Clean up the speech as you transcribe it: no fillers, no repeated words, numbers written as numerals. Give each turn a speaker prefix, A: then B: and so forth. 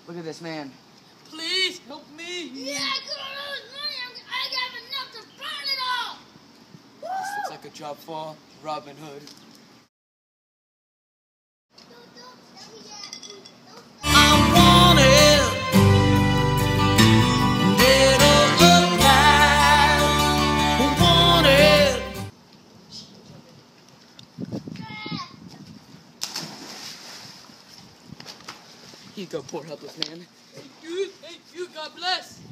A: Look at this man.
B: Please help me.
C: Yeah, I couldn't lose money. I got enough to burn it all.
B: This looks like a job for Robin Hood. I'm wanted, dead or alive. Wanted. Here you go, poor helpless man.
C: Thank you. God bless.